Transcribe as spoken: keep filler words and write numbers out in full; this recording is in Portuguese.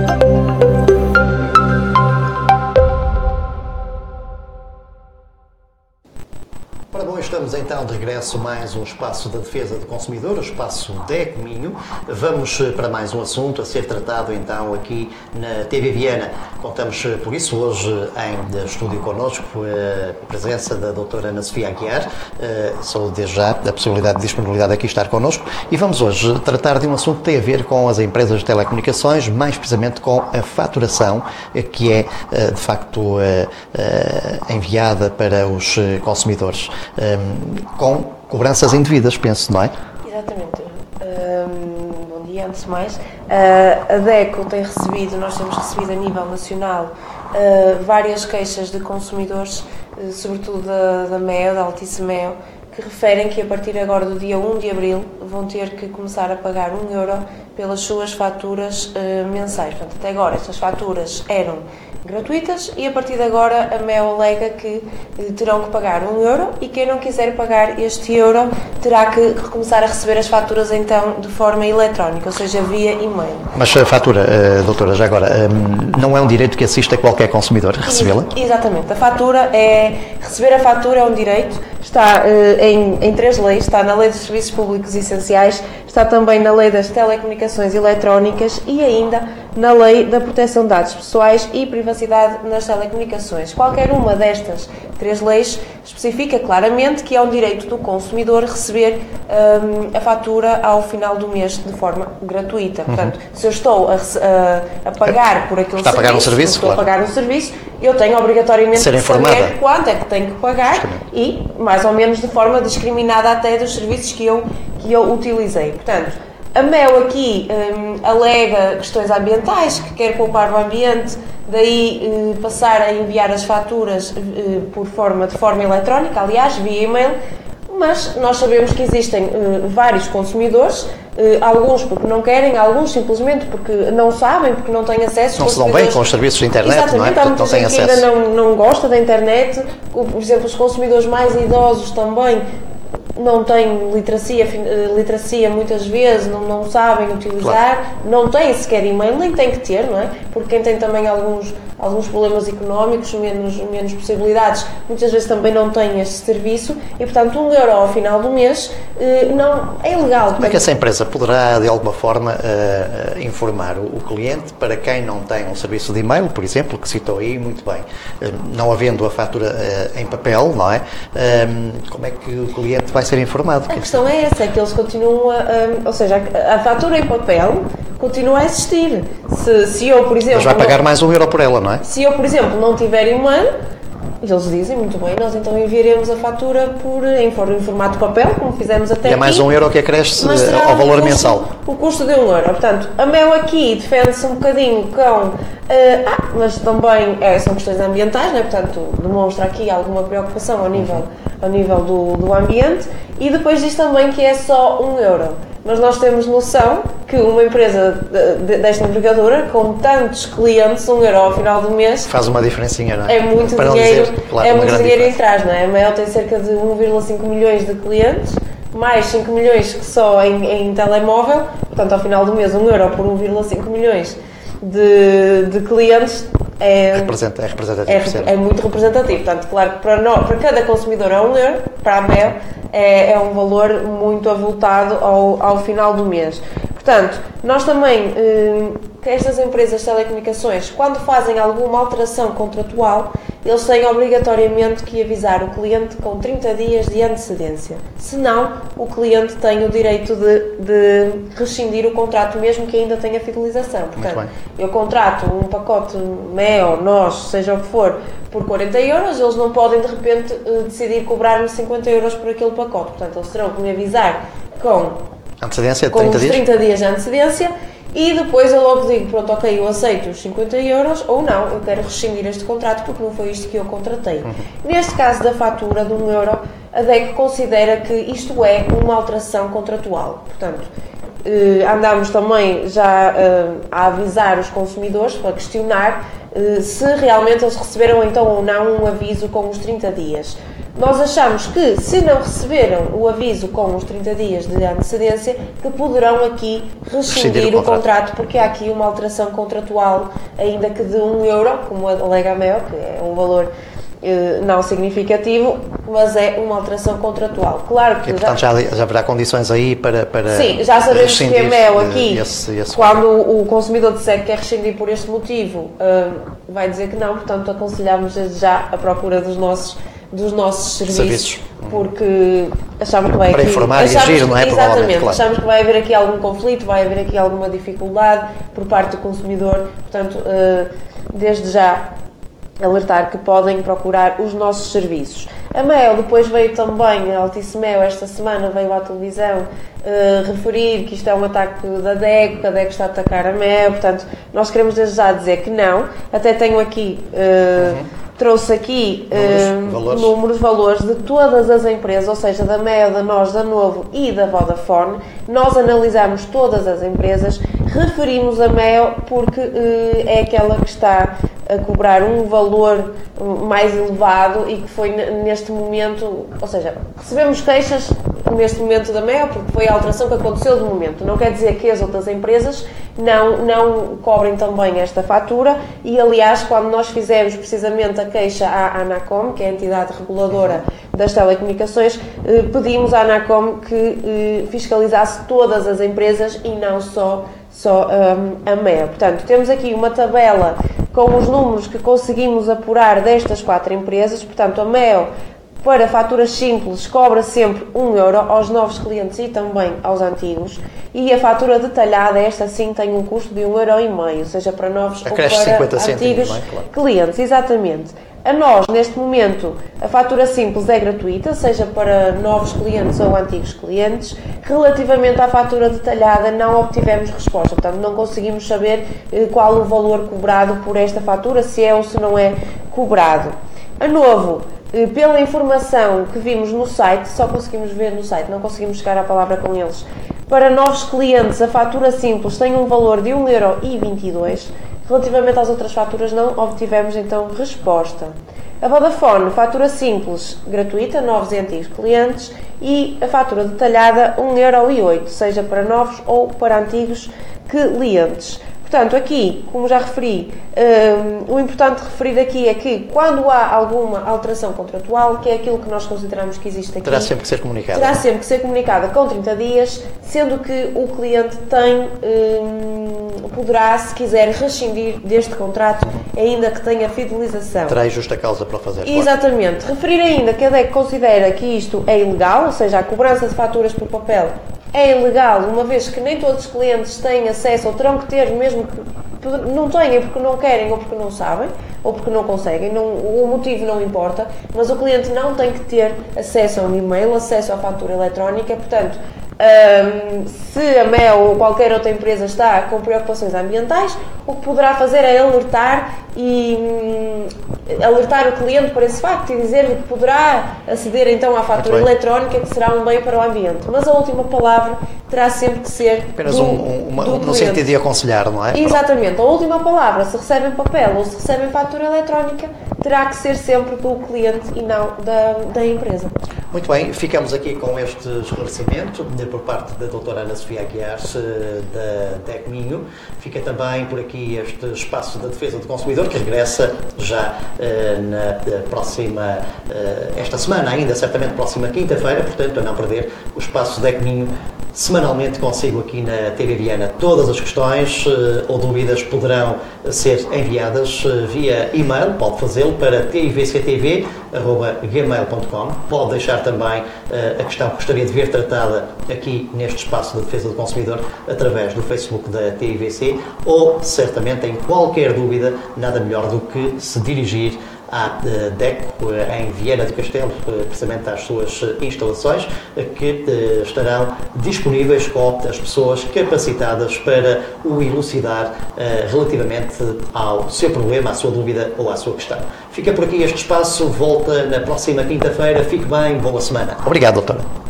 Ora bom, estamos então de regresso a mais um espaço da defesa do consumidor, o espaço DECO Minho. Vamos para mais um assunto a ser tratado então aqui na T V Viana. Contamos por isso hoje em estúdio connosco a presença da doutora Ana Sofia Aguiar. Sou desde já a possibilidade de disponibilidade aqui estar connosco e vamos hoje tratar de um assunto que tem a ver com as empresas de telecomunicações, mais precisamente com a faturação que é de facto enviada para os consumidores. Um, com cobranças indevidas, penso, não é? Exatamente. Um, bom dia, antes de mais. Uh, a DECO tem recebido, nós temos recebido a nível nacional, uh, várias queixas de consumidores, uh, sobretudo da, da MEO, da Altice MEO, que referem que a partir agora do dia um de abril vão ter que começar a pagar um euro pelas suas faturas uh, mensais. Portanto, até agora estas faturas eram gratuitas e a partir de agora a MEO alega que eh, terão que pagar um euro e quem não quiser pagar este euro terá que começar a receber as faturas então de forma eletrónica, ou seja, via e-mail. Mas a fatura, uh, doutora, já agora, um, não é um direito que assiste a qualquer consumidor recebê-la? Exatamente, a fatura é, receber a fatura é um direito, está uh, em, em três leis, está na Lei dos Serviços Públicos Essenciais, está também na Lei das Telecomunicações Eletrónicas e ainda na Lei da Proteção de Dados Pessoais e Privacidade nas Telecomunicações. Qualquer uma destas três leis especifica claramente que é um direito do consumidor receber um, a fatura ao final do mês de forma gratuita. Uhum. Portanto, se eu estou a, a, a pagar por aquele Está serviço, a pagar um serviço, estou claro. a pagar um serviço, eu tenho obrigatoriamente Ser de informada. saber quanto é que tenho que pagar e, mais ou menos, de forma discriminada até dos serviços que eu, que eu utilizei. Portanto, a MEO aqui um, alega questões ambientais, que quer poupar o ambiente, daí uh, passar a enviar as faturas uh, por forma, de forma eletrónica, aliás, via e-mail, mas nós sabemos que existem uh, vários consumidores, uh, alguns porque não querem, alguns simplesmente porque não sabem, porque não têm acesso. Não se dão bem com os serviços de internet, exatamente, não é? Portanto, não têm acesso. acesso. Ainda não, não gosta da internet, por exemplo, os consumidores mais idosos também não têm literacia, literacia muitas vezes, não, não sabem utilizar, claro. Não têm sequer e-mail, nem têm que ter, não é? Porque quem tem também alguns, alguns problemas económicos, menos, menos possibilidades, muitas vezes também não tem este serviço e, portanto, um euro ao final do mês não, é ilegal. Como é que essa empresa poderá, de alguma forma, uh, informar o, o cliente para quem não tem um serviço de e-mail, por exemplo, que citou aí muito bem, uh, não havendo a fatura uh, em papel, não é? Uh, como é que o cliente vai ser informado? A questão é essa, é que eles continuam a, a ou seja, a, a fatura em papel continua a existir. Se, se eu, por exemplo... Mas vai pagar não, mais um euro por ela, não é? Se eu, por exemplo, não tiver e-mail, eles dizem, muito bem, nós então enviaremos a fatura por, em, em formato de papel, como fizemos até aqui. E é mais aqui, um euro que acresce ao valor o custo, mensal. O custo de um euro. Portanto, a MEO aqui defende-se um bocadinho com... Uh, ah, mas também é, são questões ambientais, não é? Portanto, demonstra aqui alguma preocupação ao nível, ao nível do, do ambiente e depois diz também que é só um euro. Mas nós temos noção que uma empresa de, de, desta envergadura, com tantos clientes, um euro ao final do mês... Faz uma diferencinha, não é? É muito Para dinheiro, dizer, claro, é muito dinheiro em diferença. trás, não é? A MEO tem cerca de um vírgula cinco milhões de clientes, mais cinco milhões que só em, em telemóvel, portanto, ao final do mês, um euro por um vírgula cinco milhões de, de clientes... É, Representa, é representativo. É, é muito representativo. Portanto, claro que para, nós, para cada consumidor é um euro, para a MEO é, é um valor muito avultado ao, ao final do mês. Portanto, nós também, eh, estas empresas de telecomunicações, quando fazem alguma alteração contratual, eles têm obrigatoriamente que avisar o cliente com trinta dias de antecedência. Senão, o cliente tem o direito de, de rescindir o contrato, mesmo que ainda tenha fidelização. Portanto, eu contrato um pacote MEO, nós, seja o que for, por quarenta euros, eles não podem, de repente, decidir cobrar-me cinquenta euros por aquele pacote. Portanto, eles terão que me avisar com... Antecedência de com trinta os dias? trinta dias de antecedência e depois eu logo digo, pronto, ok, eu aceito os cinquenta euros ou não, eu quero rescindir este contrato porque não foi isto que eu contratei. Uhum. Neste caso da fatura de um euro, a DECO considera que isto é uma alteração contratual. Portanto, eh, andamos também já eh, a avisar os consumidores para questionar eh, se realmente eles receberam então ou não um aviso com os trinta dias. nós achamos que, se não receberam o aviso com os trinta dias de antecedência, que poderão aqui rescindir o, o contrato. contrato, porque há aqui uma alteração contratual, ainda que de um euro, como alega a Mel, que é um valor eh, não significativo, mas é uma alteração contratual. Claro que e, portanto, já, já haverá condições aí para, para sim, já sabemos que a Mel aqui, esse, esse quando o consumidor disser que quer rescindir por este motivo, uh, vai dizer que não, portanto aconselhamos desde já a procura dos nossos, dos nossos serviços, serviços. Porque achamos que vai para aqui... informar achamos, e agir, não é? Exatamente, claro. achamos que vai haver aqui algum conflito, vai haver aqui alguma dificuldade por parte do consumidor, portanto, uh, desde já alertar que podem procurar os nossos serviços. A Mel depois veio também, a Altice Mel esta semana veio à televisão uh, referir que isto é um ataque da D E C, que a D E C está a atacar a Mel, portanto nós queremos desde já dizer que não, até tenho aqui, uh, uhum. trouxe aqui uh, números, valores. números, valores de todas as empresas, ou seja, da Mel, da Nós, da Novo e da Vodafone. Nós analisamos todas as empresas, referimos a Mel porque uh, é aquela que está a cobrar um valor mais elevado e que foi neste momento, ou seja, recebemos queixas neste momento da Mel porque foi a alteração que aconteceu de momento. Não quer dizer que as outras empresas não, não cobrem também esta fatura e, aliás, quando nós fizemos precisamente a queixa à Anacom, que é a entidade reguladora das telecomunicações, pedimos à Anacom que fiscalizasse todas as empresas e não só, só um, a Mel. Portanto, temos aqui uma tabela com os números que conseguimos apurar destas quatro empresas. Portanto, a Mel, para faturas simples, cobra sempre um euro aos novos clientes e também aos antigos. E a fatura detalhada, esta sim, tem um custo de um euro e meio, seja para novos ou para antigos claro. clientes. Exatamente. A Nós, neste momento, a fatura simples é gratuita, seja para novos clientes ou antigos clientes. Relativamente à fatura detalhada, não obtivemos resposta, portanto, não conseguimos saber eh, qual o valor cobrado por esta fatura, se é ou se não é cobrado. A Novo, eh, pela informação que vimos no site, só conseguimos ver no site, não conseguimos chegar à palavra com eles, para novos clientes, a fatura simples tem um valor de um euro e vinte e dois. Relativamente às outras faturas, não obtivemos então resposta. A Vodafone, fatura simples, gratuita, novos e antigos clientes, e a fatura detalhada, um euro e oito, seja para novos ou para antigos clientes. Portanto, aqui, como já referi, um, o importante referir aqui é que quando há alguma alteração contratual, que é aquilo que nós consideramos que existe aqui, terá sempre que ser comunicada. Terá sempre que ser comunicada com trinta dias, sendo que o cliente tem, um, poderá, se quiser, rescindir deste contrato, ainda que tenha fidelização. Terá justa causa para o fazer. Exatamente. Claro. Referir ainda que a D E C considera que isto é ilegal, ou seja, a cobrança de faturas por papel é ilegal, uma vez que nem todos os clientes têm acesso, ou terão que ter, mesmo que não tenham porque não querem, ou porque não sabem, ou porque não conseguem, não, o motivo não importa, mas o cliente não tem que ter acesso a um e-mail, acesso à fatura eletrónica, portanto, um, se a Mel ou qualquer outra empresa está com preocupações ambientais, o que poderá fazer é alertar e um, alertar o cliente para esse facto e dizer-lhe que poderá aceder então à fatura eletrónica, que será um bem para o ambiente. Mas a última palavra terá sempre que ser apenas do, um, uma, do no sentido de aconselhar, não é? Exatamente. A última palavra, se recebem papel ou se recebem fatura eletrónica, terá que ser sempre do cliente e não da, da empresa. Muito bem, ficamos aqui com este esclarecimento por parte da doutora Ana Sofia Aguiar, da D E C Minho. Fica também por aqui este espaço da defesa do consumidor, que regressa já uh, na próxima, uh, esta semana ainda, certamente próxima quinta-feira, portanto, a não perder o espaço D E C Minho. Semanalmente consigo aqui na T V Viana todas as questões uh, ou dúvidas poderão ser enviadas uh, via e-mail, pode fazê-lo para t i v c t v arroba gmail ponto com. Pode deixar também uh, a questão que gostaria de ver tratada aqui neste espaço de defesa do consumidor através do Facebook da T I V C ou, certamente, em qualquer dúvida, nada melhor do que se dirigir à D E C em Viana do Castelo, precisamente às suas instalações, que estarão disponíveis com as pessoas capacitadas para o elucidar relativamente ao seu problema, à sua dúvida ou à sua questão. Fica por aqui este espaço, volta na próxima quinta-feira. Fique bem, boa semana. Obrigado, doutora.